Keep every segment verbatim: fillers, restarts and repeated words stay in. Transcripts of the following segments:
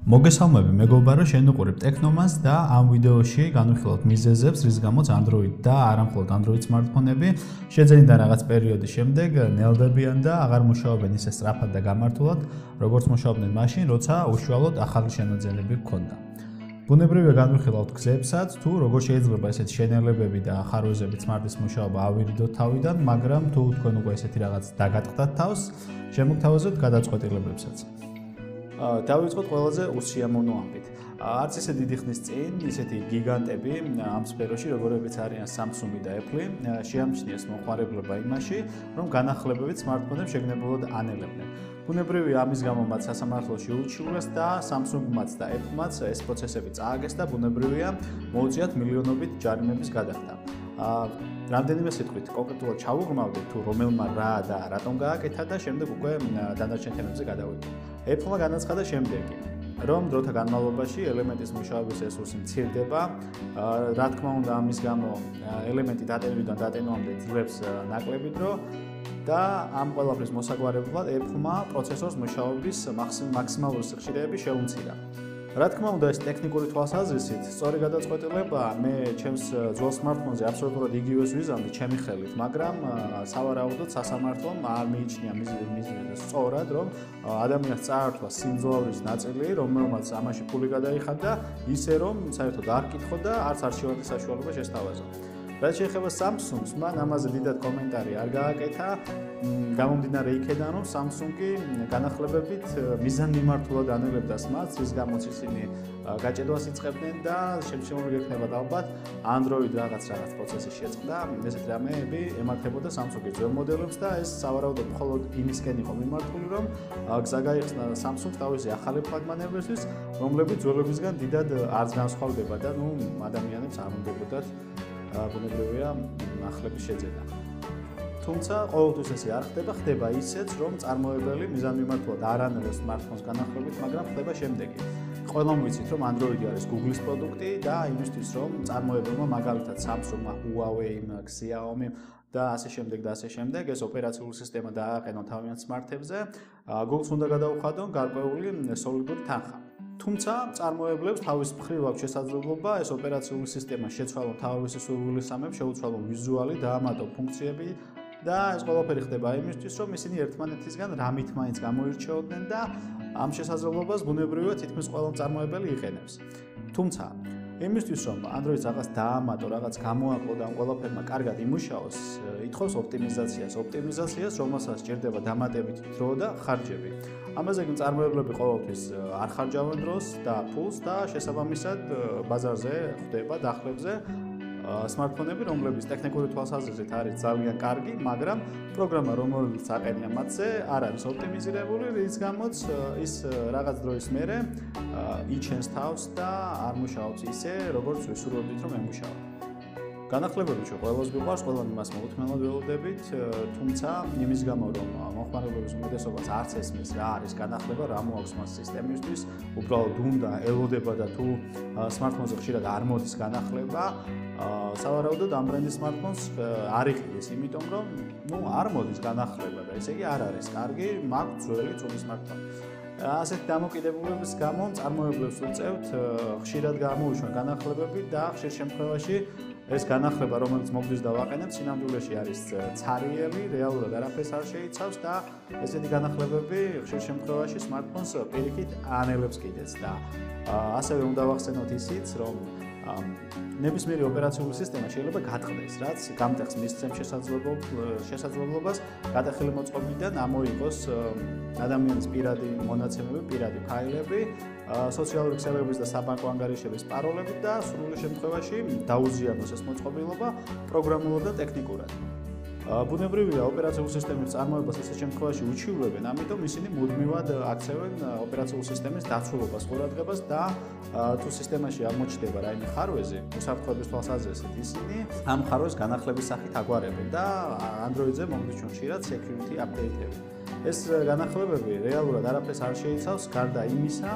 მოგესალმები მეგობარო, შენ უყურებ ტექნომას და ამ ვიდეოში განვიხილავთ მიზეზებს, რის გამოც Android და არამხოლოდ Android smartphone-ები შეძენიდან რაღაც პერიოდის შემდეგ ნელდებიან და აღარ მუშაობენ ისე სწრაფად და გამართულად, როგორც მუშაობდნენ მაშინ, როცა უშუალოდ ახალი შემოძენები ჰქონდა. ბუნებრივია განვიხილავთ გზებსაც, თუ როგორ შეიძლება ესეთი შენელებები და ხარვეზები smart-ის მუშაობა ავირიდოთ თავიდან, მაგრამ თუ თქვენ უკვე ესეთი რაღაც დაგატყდათ თავს, შემოგთავაზოთ გადაწყვეტილებებსაც. დავიწყოთ ყველაზე უსიამოვნო ამბით. არც ისე დიდი ხნის წინ ისეთი გიგანტები ამ სფეროში, როგორებიც არიან Samsung და Apple, შეამჩნიეს მოხმარებლობა იმაში, რომ განახლებებით smartphone-ებს შეგნებულად ანელებდნენ. ბუნებრივია ამის გამო მათ სასამართლოში ურჩივლეს და Samsung-მაც და Apple-მაც ეს პროცესები წააგეს და ბუნებრივია მოუწიათ მილიონობით ჯარიმების გადახდა. რამდენიმე სიტყვით კონკრეტულად ჩავუღრმავდით თუ რომელმა რა და რატომ გააკეთა და შემდეგ უკვე დანარჩენ თემებზე გადავიდეთ. Apple-მა განაცხადა შემდეგი, რომ დროთა განმავლობაში ელემენტის მუშაობის რესურსი მცირდება, რა თქმა უნდა ამის გამო ელემენტი დატენვიდან დატენვამდე ძვლებს ნაკლები დრო და ამ ყველაფრის მოსაგვარებლად Apple-მა პროცესორს მუშაობის მაქსიმალური სიხშირეები შეუმცირა. რა თქმა უნდა ეს ტექნიკური თვალსაზრისით სწორი გადაწყვეტილებაა, მე ჩემს ძველ smartphone-ზე აბსოლუტურად იგივეს ვიზამდი ჩემი ხელით, მაგრამ სავარაუდოდ სასამართლომ არ მიიჩნია მიზეზი სწორად, რომ ადამიანს წაართვა სიმძლავრის ნაწილი, რომელმაც ამაში ფული გადაიხადა, ისე რომ საერთოდ არ კითხო და არც არჩევანის საშუალება შესთავაზა. რაც შეეხება Samsung-ს, მან ამაზე დიდად კომენტარი არ გააკეთა, გამომდინარე იქედან, რომ Samsung-ი განახლებებით მიზანმიმართულად ანელებდა Smart-ს, რის გამოც ისინი გაჭედვას იწყებდნენ და შემჩნეული გექნებათ ალბათ Android რაღაც რაღაც პროცესი შეწყდა, ესეთ რამეები ემართებოდა Samsung-ის ძველ მოდელებს და ეს სავარაუდოდ მხოლოდ იმისკენ იყო მიმართული, რომ გზა გაიხსნა Samsung თავისი ახალი ფლაგმანებისთვის, რომლებიც ძველებისგან დიდად არც განსხვავდება და ნუ ადამიანებს არ უნდებოდათ ბუნებრივია ახლების შეძენა. თუმცა ყოველთვის ესე არ ხდება, ხდება ისეც, რომ წარმოებელი მიზანმიმართულად არ ანელებს smartphones განახლებით, მაგრამ ხდება შემდეგი. ყველამ ვიცით, რომ Android არის Google-ის პროდუქტი და იმისთვის, რომ წარმოებელმა მაგალითად Samsung-მა, Huawei-მ, Xiaomi-მ და ასე შემდეგ და ასე შემდეგ ეს ოპერაციული სისტემა დააყენონ თავიანთ smartphone-ებზე, Google-ს უნდა გადაუხადონ გარკვეული სოლიდური თანხა. თუმცა წარმოებლებს თავის მხრივ აქვს შესაძლებლობა ეს ოპერაციული სისტემა შეცვალონ თავისი სურვილისამებრ, შეუცვალონ ვიზუალი, დაამატონ ფუნქციები და ეს ყველაფერი ხდება იმისთვის, რომ ისინი ერთმანეთისგან რამით მაინც გამოირჩეოდნენ და ამ შესაძლებლობას ბუნებრივია თითქმის ყველა მწარმოებელი იყენებს. თუმცა იმისთვის, რომ Android-ს რაღაც დაამატო, რაღაც გამოაკლო და ამ ყველაფერმა კარგად იმუშაოს, ითხოვს ოპტიმიზაციას, ოპტიმიზაციას, რომელსაც სჭირდება დამატებითი დრო და ხარჯები. ამაზე კი მწარმოებლები ყოველთვის არ ხარჯავენ დროს და ფულს და შესაბამისად ბაზარზე ხვდება დახლებზე smartphone-ები, რომლებიც ტექნიკური თვალსაზრისით არის ძალიან კარგი, მაგრამ პროგრამა, რომელიც აყენია მათზე, არ არის ოპტიმიზირებული, რის გამოც ის რაღაც დროის მერე იჩენს თავს და არ მუშაობს ისე, როგორც ვისურვებდით, რომ ემუშავა. განახლებები ჩვენ ყველას გვიყვარს, ყველამ იმას მოუთმენლად ველოდებით, თუმცა იმის გამო, რომ მოხმარებლების უმეტესობას არც ესმის რა არის განახლება, რა მოაქვს მას სისტემისთვის, უბრალოდ უნდა ელოდება და თუ smartphone-ზე ხშირად არ მოდის განახლება, სავარაუდოდ ამ ბრენდის smartphones არ იყიდეს, იმიტომ რომ ნუ არ მოდის განახლება და ესე იგი არ არის კარგი, მაქვს ძველი წული smartphone. ასეთ დამოკიდებულების გამო წარმოებლებს უწევთ ხშირად გამოუშვან განახლებები და ხშირ შემთხვევაში ეს განახლება, რომელიც მოგდის და ვაყენებ, სინამდვილეში არის ცარიელი, რეალურად არაფერს არ შეიცავს და ესეთი განახლებები ხშირ შემთხვევაში smartphones პირიქით ანელებს კიდეც და ასევე უნდა ვახსენოთ ისიც, რომ ნებისმიერი ოპერაციული სისტემა შეიძლება გატყდეს, რაც გამტეხს მისცემს შესაძლებლობას გადახელი მოწყობიდან ამოიღოს ადამიანის პირადი მონაცემები, პირადი ფაილები, სოციალური ქსელების და საბანკო ანგარიშების პაროლები და სრული შემთხვევაში დაუზიანოს ეს მოწყობილობა პროგრამულად და ტექნიკურად. ბუნებრივია ოპერაციული სისტემის წარმოებას ესეთ შემთხვევაში უჩივლებენ, ამიტომ ისინი მუდმივად აქცევენ ოპერაციული სისტემის დაცულობას, ყურადღებას და თუ სისტემაში აღმოჩნდება რაიმე ხარვეზი, უსაფრთხოების თვალსაზრისით ისინი ამ ხარვეზს განახლების სახით აგვარებენ და Android-ზე მოგდიჩვენ ხშირად security update-ები. ეს განახლებები რეალურად არაფერს არ შეიცავს, გარდა იმისა,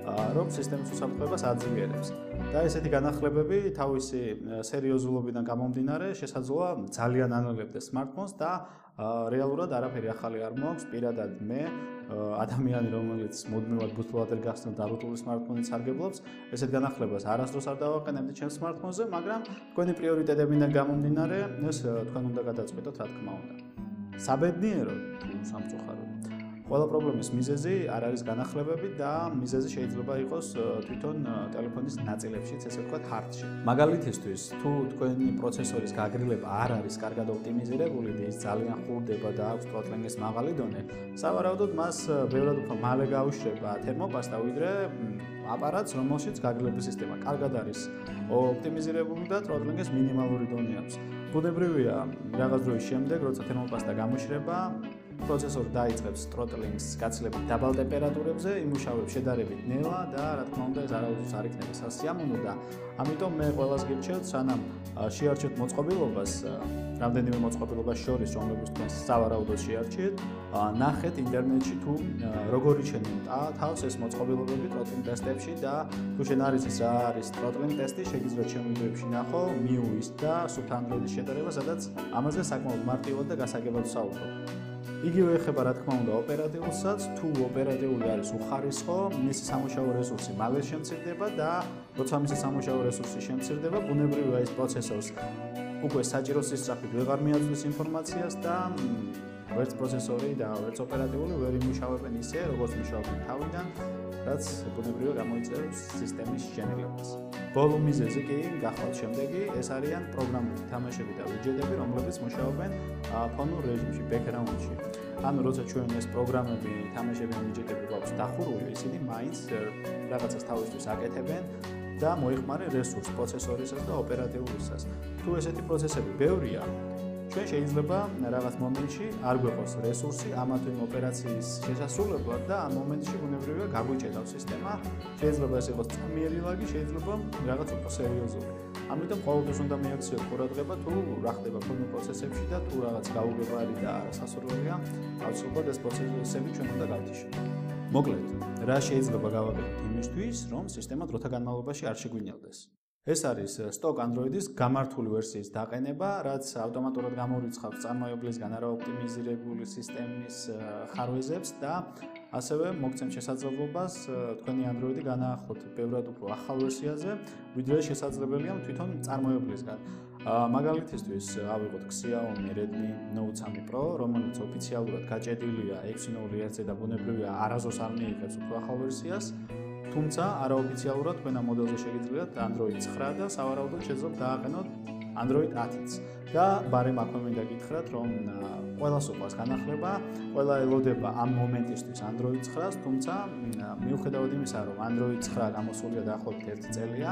რომ სისტემის უსაფრთხოებას აძლიერებს. და ესეთი განახლებები თავისი სერიოზულობიდან გამომდინარე შესაძლოა ძალიან ანალოგებს smartphones და რეალურად არაფერი ახალი არ მოაქვს. პირადად მე ადამიანი, რომელიც მუდმივად ბუთლოვადერ გახსნილ და რუტული smartphone-ით სარგებლობს, ესეთ განახლებას არასდროს არ დავაყენებდი ჩემს smartphone-ზე, მაგრამ თქვენი პრიორიტეტებიდან გამომდინარე, ეს თქვენ უნდა გადაწყვეტოთ, რა თქმა უნდა. საბედნიეროდ თუ სამწუხაროდ ყველა პრობლემის მიზეზი არ არის განახლებები და მიზეზი შეიძლება იყოს თვითონ ტელეფონის ნაწილებშიც, ესე ვთქვათ, hardware-ში. მაგალითისთვის, თუ თქვენი პროცესორის გაგრილება არ არის კარგად ოპტიმიზირებული და ის ძალიან ხურდება და აქვს თროთლინგის მაღალი დონე, სავარაუდოდ მას ბევრად უფრო მალე გაუშვება თერმოპასტა, ვიდრე აპარატს, რომელშიც გაგრილების სისტემა კარგად არის ოპტიმიზირებული და თროთლინგის მინიმალური დონე აქვს. ბუნებრივია, რაღაც დროის შემდეგ, როცა თერმოპასტა გამოშრება, პროცესორი დაიწყებს throttling-ს გაცილებით დაბალ ტემპერატურებზე, იმუშავებს შედარებით ნელა და რა თქმა უნდა ეს არაუდროს არ იქნება სასიამოვნო და ამიტომ მე ყველას გირჩევთ, სანამ შეარჩევთ მოწყობილობას, რამდენიმე მოწყობილობას შორის, რომლებიც თქვენ სავარაუდოდ შეარჩიეთ, ნახეთ ინტერნეტში თუ როგორ იჩენენ თავს ეს მოწყობილობები throttling ტესტებში და თუ შენ არ იცის რა არის throttling ტესტი, შეგიძლიათ ჩემ ვიდეოებში ნახო M I U I-ის და Swift Android-ის შედარება, სადაც ამაზე საკმაოდ მარტივად და გასაგებად ვსაუბრობ. იგივე ეხება რა თქმა უნდა ოპერატიულსაც, თუ ოპერატიული არის უხარისხო, მისი სამუშაო რესურსი მალე შემცირდება და როცა მისი სამუშაო რესურსი შემცირდება, ბუნებრივია ის პროცესორს უკვე საჭირო სისწრაფით ვეღარ მიაწვდის ინფორმაციას და ვერც პროცესორი და ვერც ოპერატიული ვერ იმუშავებენ ისე, როგორც მუშაობენ თავიდან, რაც ბუნებრივია გამოიწვევს სისტემის ჟენერებას. ბოლო მიზეზი კი გახლავთ შემდეგი, ეს არიან პროგრამული თამაშები და ვიჯეტები, რომლებიც მუშაობენ ფონურ რეჟიმში, background-ში. ანუ როცა ჩვენ ეს პროგრამები, თამაშები, ვიჯეტები გვაქვს დახურული, ისინი მაინც რაღაცას თავისთვის აკეთებენ და მოიხმარენ რესურს პროცესორისას და ოპერატიულისას. თუ ესეთი პროცესები ბევრია, ჩვენ შეიძლება რაღაც მომენტში არ გვეყოს რესურსი ამა თუ იმ ოპერაციის შესასრულებლად და ამ მომენტში ბუნებრივია გაგვიჭედავს სისტემა. შეიძლება ეს იყოს წამიერი ლაგი, შეიძლება რაღაც უფრო სერიოზული. ამიტომ ყოველთვის უნდა მიაქციოთ ყურადღება თუ რა ხდება ფონურ პროცესებში და თუ რაღაც გაუგებარი და არასასურველია, აუცილებლად ეს პროცესები ჩვენ უნდა გავთიშოთ. მოკლედ, რა შეიძლება გავაკეთოთ იმისთვის, რომ სისტემა დროთა განმავლობაში არ შეგვინელდეს. ეს არის stock Android-ის გამართული ვერსიის დაყენება, რაც ავტომატურად გამორიცხავს წარმოებლისგან არაოპტიმიზირებული სისტემის ხარვეზებს და ასევე მოგცემ შესაძლებლობას თქვენი Android-ი განაახლოთ ბევრად უფრო ახალ ვერსიაზე, ვიდრე შესაძლებელია თვითონ წარმოებლისგან. მაგალითისთვის ავიღოთ Xiaomi Redmi Note three Pro, რომელიც ოფიციალურად გაჭედილია ექვსი ნული ერთზე და ბუნებრივია არასდროს არ მიიღებს უფრო ახალ ვერსიას. თუმცა არაოფიციალურად თქვენ ამ მოდელზე შეგიძლიათ Android nine და სავარაუდოდ შეძლებთ დააყენოთ Android ten-იც. და ბარემ აქვე მინდა გითხრათ, რომ ყველას უყვარს განახლება, ყველა ელოდება ამ მომენტისთვის Android nine-ს, თუმცა მიუხედავად იმისა, რომ Android nine გამოსულია დაახლოებით ერთი წელია,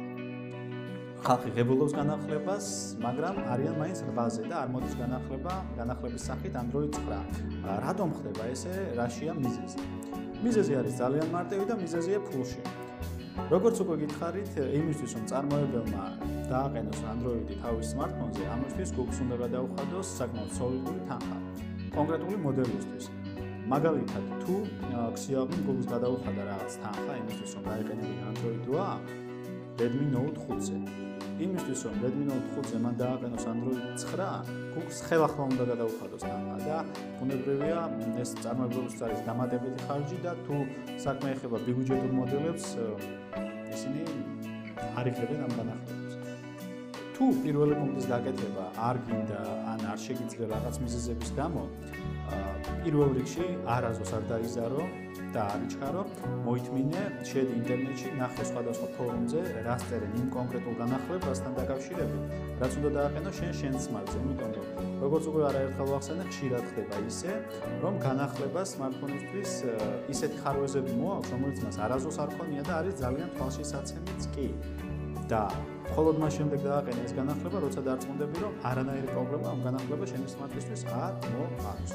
ხალხი ღებულობს განახლებას, მაგრამ არიან მაინც რვაზე და არ მოდის განახლება, განახლების სახით Android nine. რატომ ხდება ესე? რაშია მიზეზი? მიზეზი არის ძალიან მარტივი და მიზეზია ფულში. როგორც უკვე გითხარით, იმისთვის რომ წარმოებელმა დააყენოს Android-ი თავის smartphone-ზე, ამისთვის Google-ს უნდა გადაუხადოს საკმაოდ სოლიდური თანხა კონკრეტული მოდელისთვის. მაგალითად, თუ Xiaomi Google-ს გადაუხადა რაღაც თანხა იმისთვის რომ დაეყენებინა Android eight Redmi Note five-ზე. იმისთვის რომ Redmi Note five-ზე მან დააყენოს Android nine, Google-ს ხელახლა უნდა გადაუხადოს თანხა და ბუნებრივია ეს წარმოებლებისთვის არის დამატებითი ხარჯი და თუ საქმე ეხება ბიუჯეტურ მოდელებს, ისინი არ იხლებენ ამ განახლებებს. თუ პირველი პუნქტის გაკეთება არ გინდა ან არ შეგიძლია რაღაც მიზეზების გამო, პირველ რიგში არასდროს არ დაიზარო და არ იჩქარო, მოითმინე, შედი ინტერნეტში, ნახე სხვადასხვა ფორუმზე, რას წერენ იმ კონკრეტულ განახლებასთან დაკავშირებით, რაც უნდა დააყენო შენ შენ smartphone-ზე, იმიტომ რომ როგორც უკვე არაერთხელ ვახსენე, ხშირად ხდება ისე, რომ განახლებას smartphone-ისთვის ისეთი ხარვეზები მოაქვს, რომელიც მას არასდროს არ ქონია და არის ძალიან თვალშისაცემიც კი. და მხოლოდ მას შემდეგ დააყენე ეს განახლება, როცა დარწმუნდები, რომ არანაირი პრობლემა ამ განახლებას შენი smartphone-ისთვის არ მოაქვს.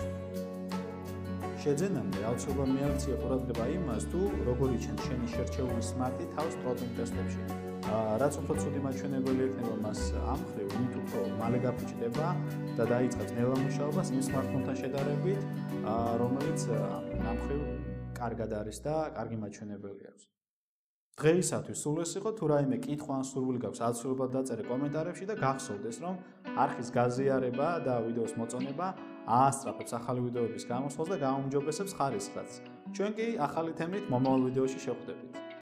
შეძენამდე აუცილებლად მიაქცია ყურადღება იმას, თუ როგორ იჩენს შენი შერჩეული smartphone-ი თავს throttling ტესტებში. რაც უფრო ცუდი მაჩვენებელი ექნება მას ამ მხრივ, იმით უფრო მალე გაფუჭდება და დაიწყებს ნელა მუშაობას იმ smartphone-თან შედარებით, რომელიც ამ მხრივ კარგად არის და კარგი მაჩვენებელი აქვს. დღეისათვის სულ ეს იყო, თუ რაიმე კითხვა ან სურვილი გაქვს, აუცილებლად დაწერე კომენტარებში და გახსოვდეს, რომ არხის გაზიარება და ვიდეოს მოწონება აასწრაფებს ახალი ვიდეოების გამოსვლას და გააუმჯობესებს ხარისხს. ჩვენ კი ახალი თემით მომავალ ვიდეოში შევხვდებით.